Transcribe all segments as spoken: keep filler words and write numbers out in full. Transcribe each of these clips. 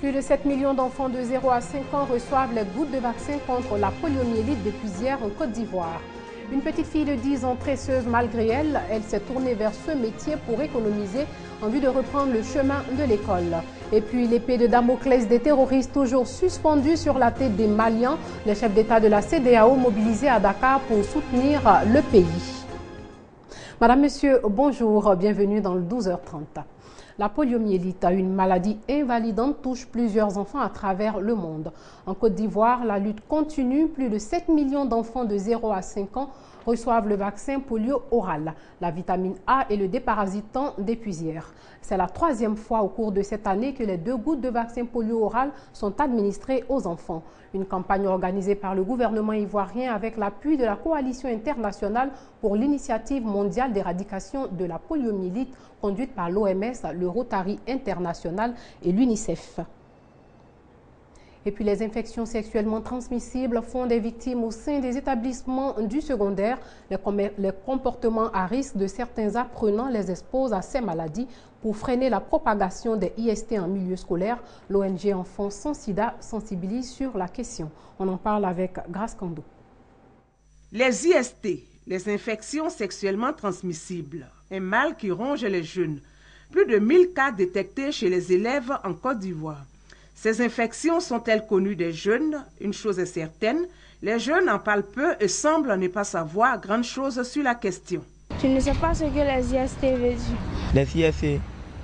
Plus de sept millions d'enfants de zéro à cinq ans reçoivent les gouttes de vaccin contre la poliomyélite depuis hier en Côte d'Ivoire. Une petite fille de dix ans tresseuse malgré elle, elle s'est tournée vers ce métier pour économiser en vue de reprendre le chemin de l'école. Et puis l'épée de Damoclès des terroristes toujours suspendue sur la tête des Maliens, les chefs d'État de la C E D A O mobilisés à Dakar pour soutenir le pays. Madame, Monsieur, bonjour, bienvenue dans le douze heures trente. La poliomyélite, une maladie invalidante, touche plusieurs enfants à travers le monde. En Côte d'Ivoire, la lutte continue. Plus de sept millions d'enfants de zéro à cinq ans reçoivent le vaccin polio oral, la vitamine A et le déparasitant des puisières. C'est la troisième fois au cours de cette année que les deux gouttes de vaccin polio oral sont administrées aux enfants. Une campagne organisée par le gouvernement ivoirien avec l'appui de la coalition internationale pour l'initiative mondiale d'éradication de la poliomyélite conduite par l'O M S, le Rotary International et l'UNICEF. Et puis les infections sexuellement transmissibles font des victimes au sein des établissements du secondaire. Les, les comportements à risque de certains apprenants les exposent à ces maladies. Pour freiner la propagation des I S T en milieu scolaire, l'O N G Enfants sans sida sensibilise sur la question. On en parle avec Grace Kando. Les I S T, les infections sexuellement transmissibles, un mal qui ronge les jeunes. Plus de mille cas détectés chez les élèves en Côte d'Ivoire. Ces infections sont-elles connues des jeunes? Une chose est certaine, les jeunes en parlent peu et semblent ne pas savoir grand chose sur la question. Tu ne sais pas ce que les I S T veut dire? Les I S T.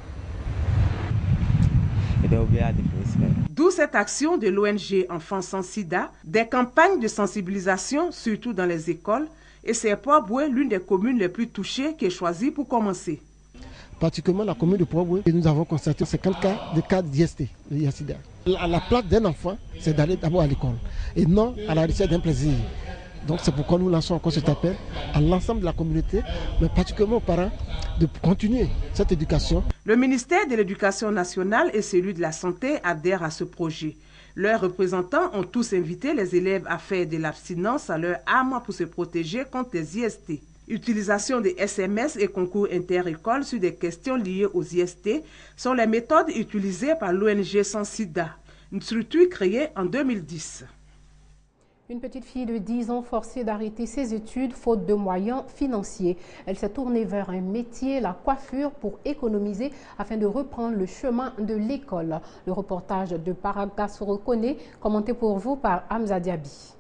D'où cette action de l'O N G Enfants sans sida, des campagnes de sensibilisation, surtout dans les écoles, et c'est Port-Boué, l'une des communes les plus touchées, qui est choisie pour commencer. Particulièrement la commune de Port-Boué, nous avons constaté cinquante cas de cas d'I S T, de I S D A. La place d'un enfant, c'est d'aller d'abord à l'école et non à la recherche d'un plaisir. Donc c'est pourquoi nous lançons encore cet appel à l'ensemble de la communauté, mais particulièrement aux parents, de continuer cette éducation. Le ministère de l'Éducation nationale et celui de la Santé adhèrent à ce projet. Leurs représentants ont tous invité les élèves à faire de l'abstinence à leur arme pour se protéger contre les I S T. Utilisation des S M S et concours inter-écoles sur des questions liées aux I S T sont les méthodes utilisées par l'O N G Sans Sida, une structure créée en deux mille dix. Une petite fille de dix ans forcée d'arrêter ses études faute de moyens financiers. Elle s'est tournée vers un métier, la coiffure, pour économiser afin de reprendre le chemin de l'école. Le reportage de Paragas Reconnaît, commenté pour vous par Hamza Diaby.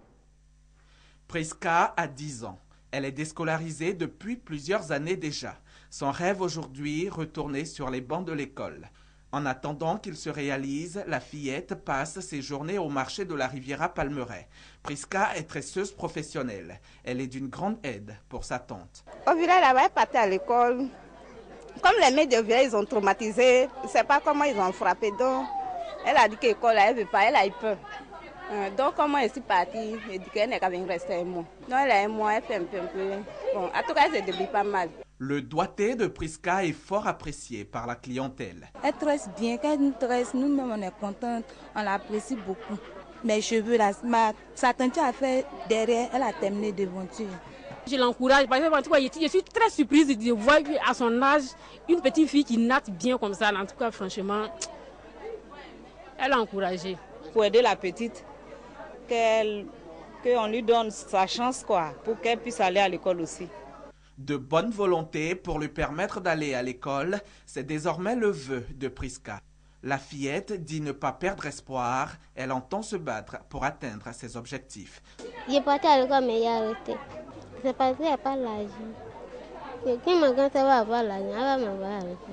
Priska a dix ans. Elle est déscolarisée depuis plusieurs années déjà. Son rêve aujourd'hui, retourner sur les bancs de l'école. En attendant qu'il se réalise, la fillette passe ses journées au marché de la Riviera Palmeraie. Priska est tresseuse professionnelle. Elle est d'une grande aide pour sa tante. Au village, elle est partie à l'école. Comme les maîtres de village, ils ont traumatisé. Je ne sais pas comment ils ont frappé. Donc, elle a dit que l'école, elle ne veut pas, elle a eu peur. Donc, comment elle est partie, elle dit qu'elle n'est qu'à venir rester un mois. Donc, elle a un mois, elle fait un peu, un peu. Bon, en tout cas, elle se débrouille pas mal. Le doigté de Priska est fort apprécié par la clientèle. Elle tresse bien, quand elle nous tresse, nous-mêmes on est contents, on l'apprécie beaucoup. Mes cheveux, là, ma, sa tante a fait derrière, elle a terminé devanture. Je l'encourage, parce que je suis très surprise de voir à son âge une petite fille qui natte bien comme ça. En tout cas, franchement, elle a encouragé. Pour aider la petite, qu'elle, qu'on lui donne sa chance, quoi, pour qu'elle puisse aller à l'école aussi. De bonne volonté pour lui permettre d'aller à l'école, c'est désormais le vœu de Priska. La fillette dit ne pas perdre espoir, elle entend se battre pour atteindre ses objectifs. Il est parti à l'école mais il a arrêté. C'est parce qu'il n'y a pas l'argent. Quand ma grande va avoir l'argent, elle va m'avoir arrêté.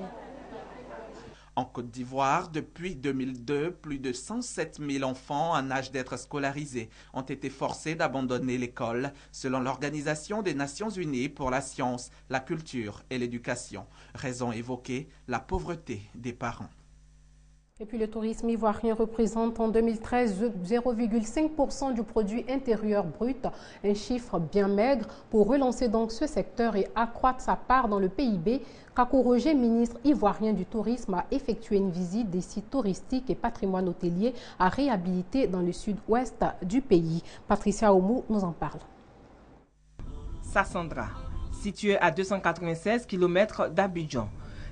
En Côte d'Ivoire, depuis deux mille deux, plus de cent sept mille enfants en âge d'être scolarisés ont été forcés d'abandonner l'école, selon l'Organisation des Nations Unies pour la science, la culture et l'éducation. Raison évoquée, la pauvreté des parents. Et puis le tourisme ivoirien représente en deux mille treize zéro virgule cinq pour cent du produit intérieur brut, un chiffre bien maigre. Pour relancer donc ce secteur et accroître sa part dans le P I B, Kakou Roger, ministre ivoirien du tourisme, a effectué une visite des sites touristiques et patrimoine hôtelier à réhabiliter dans le sud-ouest du pays. Patricia Oumou nous en parle. Sassandra, située à deux cent quatre-vingt-seize kilomètres d'Abidjan.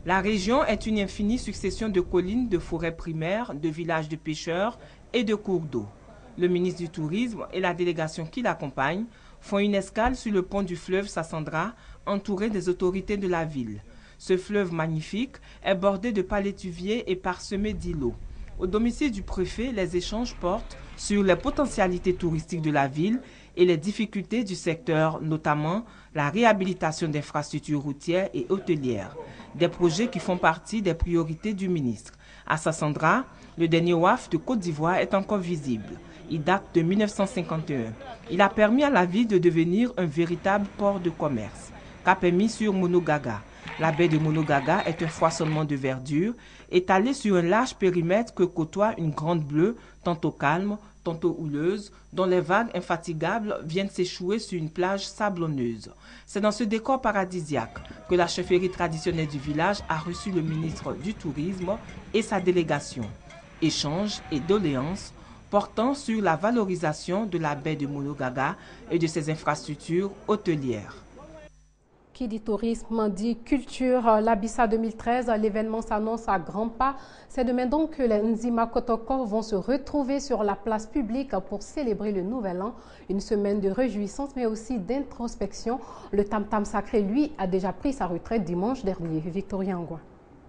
La région est une infinie succession de collines, de forêts primaires, de villages de pêcheurs et de cours d'eau. Le ministre du Tourisme et la délégation qui l'accompagne font une escale sur le pont du fleuve Sassandra, entouré des autorités de la ville. Ce fleuve magnifique est bordé de palétuviers et parsemé d'îlots. Au domicile du préfet, les échanges portent sur les potentialités touristiques de la ville et les difficultés du secteur, notamment la réhabilitation d'infrastructures routières et hôtelières, des projets qui font partie des priorités du ministre. À Sassandra, le dernier W A F de Côte d'Ivoire est encore visible. Il date de mille neuf cent cinquante et un. Il a permis à la ville de devenir un véritable port de commerce. Cap est mis sur Monogaga. La baie de Monogaga est un foisonnement de verdure, étalée sur un large périmètre que côtoie une grande bleue, tantôt calme, tantôt houleuse, dont les vagues infatigables viennent s'échouer sur une plage sablonneuse. C'est dans ce décor paradisiaque que la chefferie traditionnelle du village a reçu le ministre du Tourisme et sa délégation. Échanges et doléances portant sur la valorisation de la baie de Monogaga et de ses infrastructures hôtelières. Qui dit tourisme dit culture. L'Abissa deux mille treize, l'événement s'annonce à grands pas. C'est demain donc que les Nzima Kotoko vont se retrouver sur la place publique pour célébrer le Nouvel An. Une semaine de réjouissance mais aussi d'introspection. Le tam-tam sacré, lui, a déjà pris sa retraite dimanche dernier. Victorien Ngwa.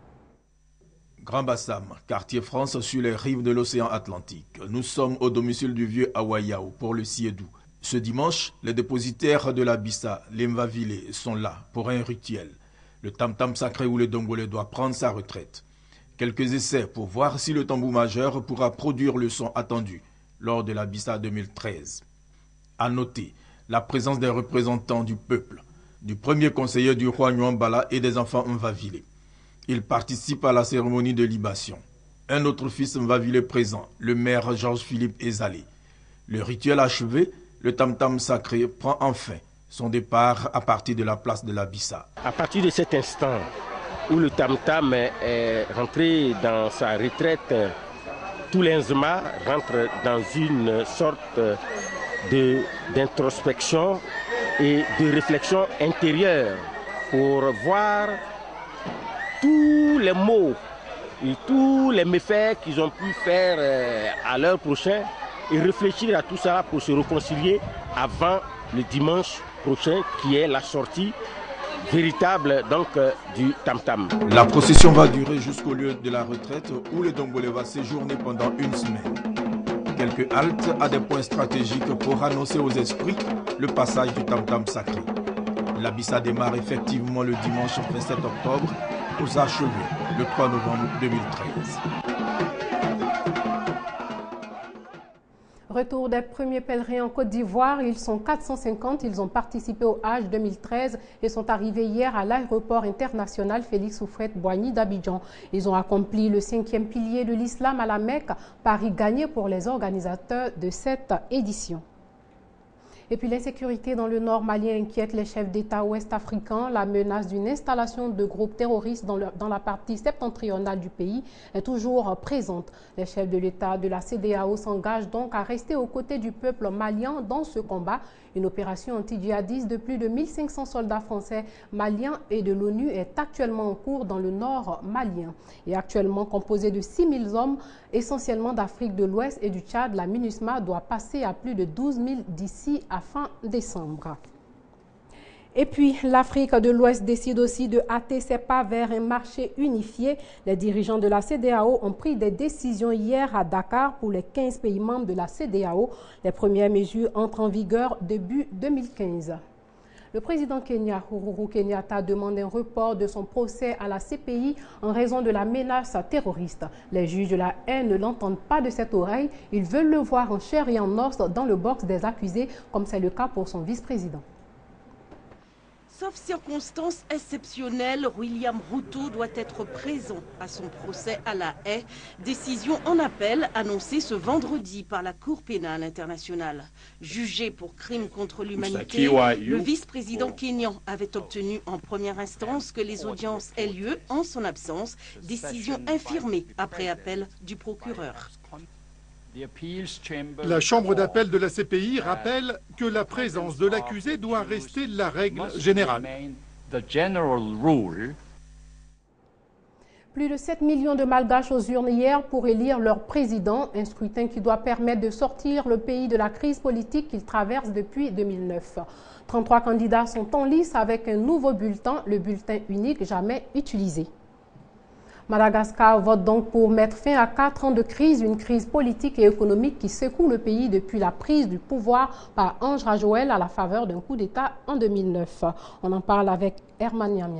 Grand Bassam, quartier France sur les rives de l'océan Atlantique. Nous sommes au domicile du vieux Awayao pour le Siedou. Ce dimanche, les dépositaires de l'Abissa, les Mvavile, sont là pour un rituel. Le tam-tam sacré où le Dongolais doit prendre sa retraite. Quelques essais pour voir si le tambour majeur pourra produire le son attendu lors de l'Abissa deux mille treize. À noter la présence des représentants du peuple, du premier conseiller du roi Nyuambala et des enfants Mvavile. Ils participent à la cérémonie de libation. Un autre fils Mvavile présent, le maire Georges-Philippe Ezalé. Le rituel achevé, le tam-tam sacré prend enfin son départ à partir de la place de l'Abissa. À partir de cet instant où le tam-tam est rentré dans sa retraite, tout l'Inzma rentre dans une sorte de, d'introspection et de réflexion intérieure pour voir tous les maux et tous les méfaits qu'ils ont pu faire à l'heure prochaine et réfléchir à tout ça pour se réconcilier avant le dimanche prochain qui est la sortie véritable donc du tam-tam. La procession va durer jusqu'au lieu de la retraite où le Dongolais va séjourner pendant une semaine. Quelques haltes à des points stratégiques pour annoncer aux esprits le passage du tam-tam sacré. L'Abissa démarre effectivement le dimanche vingt-sept octobre aux achevés le trois novembre deux mille treize. Retour des premiers pèlerins en Côte d'Ivoire, ils sont quatre cent cinquante, ils ont participé au Hajj deux mille treize et sont arrivés hier à l'aéroport international Félix Houphouët-Boigny d'Abidjan. Ils ont accompli le cinquième pilier de l'islam à la Mecque, pari gagné pour les organisateurs de cette édition. Et puis l'insécurité dans le nord malien inquiète les chefs d'État ouest-africains. La menace d'une installation de groupes terroristes dans, le, dans la partie septentrionale du pays est toujours présente. Les chefs de l'État de la C D A O s'engagent donc à rester aux côtés du peuple malien dans ce combat. Une opération anti-djihadiste de plus de mille cinq cents soldats français, maliens et de l'ONU est actuellement en cours dans le nord malien. Et actuellement composée de six mille hommes, essentiellement d'Afrique de l'Ouest et du Tchad, la MINUSMA doit passer à plus de douze mille d'ici à fin décembre. Et puis, l'Afrique de l'Ouest décide aussi de hâter ses pas vers un marché unifié. Les dirigeants de la C D A O ont pris des décisions hier à Dakar pour les quinze pays membres de la C D A O. Les premières mesures entrent en vigueur début deux mille quinze. Le président Kenya, Uhuru Kenyatta, demande un report de son procès à la C P I en raison de la menace terroriste. Les juges de la haine ne l'entendent pas de cette oreille. Ils veulent le voir en chair et en os dans le box des accusés, comme c'est le cas pour son vice-président. Sauf circonstances exceptionnelles, William Ruto doit être présent à son procès à La Haye. Décision en appel annoncée ce vendredi par la Cour pénale internationale. Jugé pour crime contre l'humanité, le vice-président kényan avait obtenu en première instance que les audiences aient lieu en son absence. Décision infirmée après appel du procureur. La chambre d'appel de la C P I rappelle que la présence de l'accusé doit rester la règle générale. Plus de sept millions de Malgaches aux urnes hier pour élire leur président, un scrutin qui doit permettre de sortir le pays de la crise politique qu'il traverse depuis deux mille neuf. trente-trois candidats sont en lice avec un nouveau bulletin, le bulletin unique jamais utilisé. Madagascar vote donc pour mettre fin à quatre ans de crise, une crise politique et économique qui secoue le pays depuis la prise du pouvoir par Ange Rajouel à la faveur d'un coup d'État en deux mille neuf. On en parle avec Herman Niamia.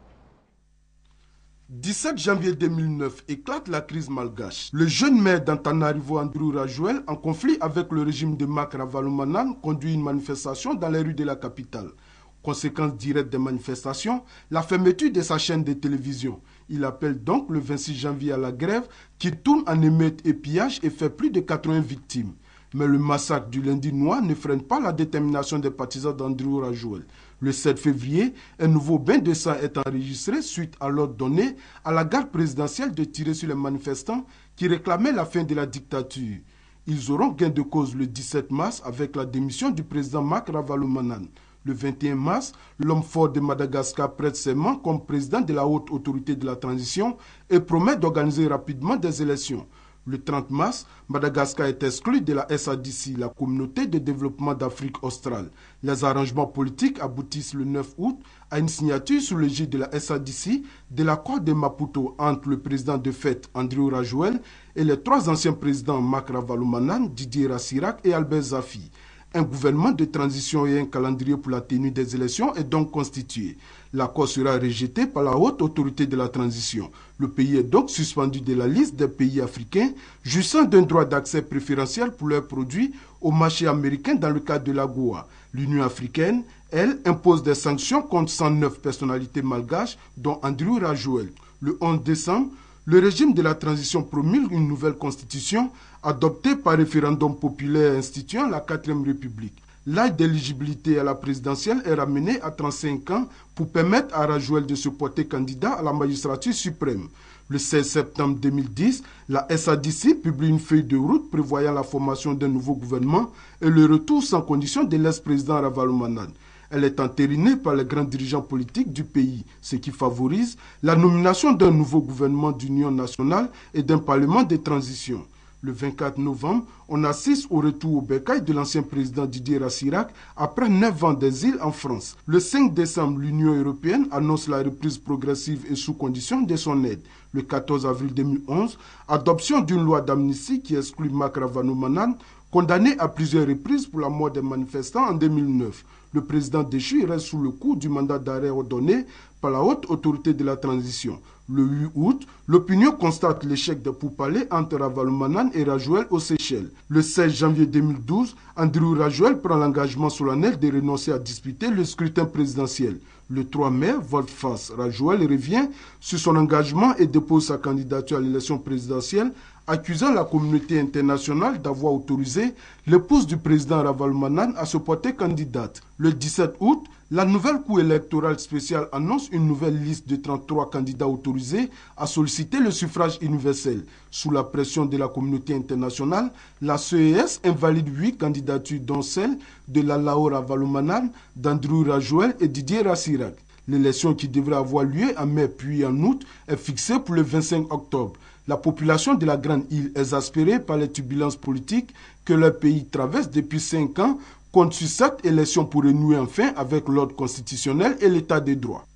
dix-sept janvier deux mille neuf, éclate la crise malgache. Le jeune maire d'Antananarivo, Andrew Rajouel, en conflit avec le régime de Mak Ravalomanan, conduit une manifestation dans les rues de la capitale. Conséquence directe des manifestations, la fermeture de sa chaîne de télévision. Il appelle donc le vingt-six janvier à la grève qui tourne en émeutes et pillages et fait plus de quatre-vingts victimes. Mais le massacre du lundi noir ne freine pas la détermination des partisans d'Andrew Rajouel. Le sept février, un nouveau bain de sang est enregistré suite à l'ordre donné à la garde présidentielle de tirer sur les manifestants qui réclamaient la fin de la dictature. Ils auront gain de cause le dix-sept mars avec la démission du président Mak Ravalomanan. Le vingt et un mars, l'homme fort de Madagascar prête serment comme président de la haute autorité de la transition et promet d'organiser rapidement des élections. Le trente mars, Madagascar est exclu de la S A D C, la communauté de développement d'Afrique australe. Les arrangements politiques aboutissent le neuf août à une signature sous l'égide de la S A D C de l'accord de Maputo entre le président de fait Andrew Rajouel et les trois anciens présidents Mak Ravalomanan, Didier Rassirak et Albert Zafi. Un gouvernement de transition et un calendrier pour la tenue des élections est donc constitué. L'accord sera rejeté par la haute autorité de la transition. Le pays est donc suspendu de la liste des pays africains jouissant d'un droit d'accès préférentiel pour leurs produits au marché américain dans le cadre de l'AGOA. L'Union africaine, elle, impose des sanctions contre cent neuf personnalités malgaches, dont Andrew Rajouel. Le onze décembre, le régime de la transition promulgue une nouvelle constitution adoptée par référendum populaire instituant la quatrième République. L'âge d'éligibilité à la présidentielle est ramené à trente-cinq ans pour permettre à Rajouel de se porter candidat à la magistrature suprême. Le seize septembre deux mille dix, la S A D C publie une feuille de route prévoyant la formation d'un nouveau gouvernement et le retour sans condition de l'ex-président Ravalomanan. Elle est entérinée par les grands dirigeants politiques du pays, ce qui favorise la nomination d'un nouveau gouvernement d'union nationale et d'un parlement de transition. Le vingt-quatre novembre, on assiste au retour au bercail de l'ancien président Didier Rassirak après neuf ans d'exil en France. Le cinq décembre, l'Union européenne annonce la reprise progressive et sous condition de son aide. Le quatorze avril deux mille onze, adoption d'une loi d'amnistie qui exclut Mak Ravalomanan, condamné à plusieurs reprises pour la mort des manifestants en deux mille neuf. Le président déchu reste sous le coup du mandat d'arrêt ordonné par la haute autorité de la transition. Le huit août, l'opinion constate l'échec des pourparlers entre Ravalomanan et Rajouel aux Seychelles. Le seize janvier deux mille douze, Andrew Rajouel prend l'engagement solennel de renoncer à disputer le scrutin présidentiel. Le trois mai, vote face. Rajouel revient sur son engagement et dépose sa candidature à l'élection présidentielle, accusant la communauté internationale d'avoir autorisé l'épouse du président Ravalomanan à se porter candidate. Le dix-sept août, la nouvelle Cour électorale spéciale annonce une nouvelle liste de trente-trois candidats autorisés à solliciter le suffrage universel. Sous la pression de la communauté internationale, la C E S invalide huit candidatures, dont celle de Lalao Ravalomanan, d'Andrew Rajouel et Didier Rassirak. L'élection qui devrait avoir lieu en mai puis en août est fixée pour le vingt-cinq octobre. La population de la Grande Île, exaspérée par les turbulences politiques que leur pays traverse depuis cinq ans, compte sur cette élection pour renouer enfin avec l'ordre constitutionnel et l'état de droit.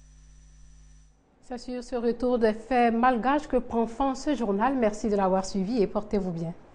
C'est sur ce retour des faits malgaches que prend fin ce journal. Merci de l'avoir suivi et portez-vous bien.